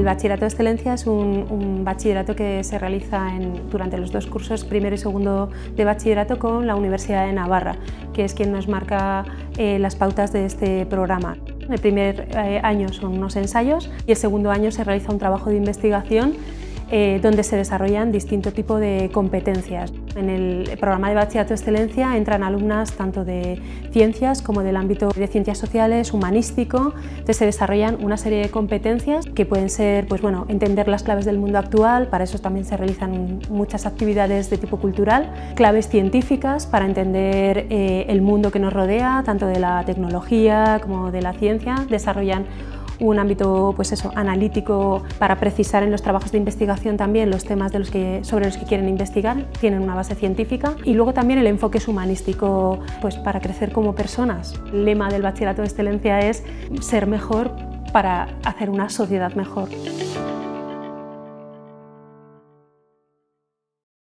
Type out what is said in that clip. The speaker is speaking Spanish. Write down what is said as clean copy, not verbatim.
Bachillerato de Excelencia es un bachillerato que se realiza durante los dos cursos, primero y segundo de bachillerato, con la Universidad de Navarra, que es quien nos marca las pautas de este programa. El primer año son unos ensayos y el segundo año se realiza un trabajo de investigación donde se desarrollan distinto tipo de competencias. En el programa de Bachillerato de Excelencia entran alumnas tanto de ciencias como del ámbito de ciencias sociales, humanístico. Entonces se desarrollan una serie de competencias que pueden ser, pues bueno, entender las claves del mundo actual, para eso también se realizan muchas actividades de tipo cultural, claves científicas para entender el mundo que nos rodea, tanto de la tecnología como de la ciencia. Desarrollan un ámbito, pues eso, analítico para precisar en los trabajos de investigación también los temas sobre los que quieren investigar, tienen una base científica, y luego también el enfoque es humanístico, pues para crecer como personas. El lema del Bachillerato de Excelencia es ser mejor para hacer una sociedad mejor.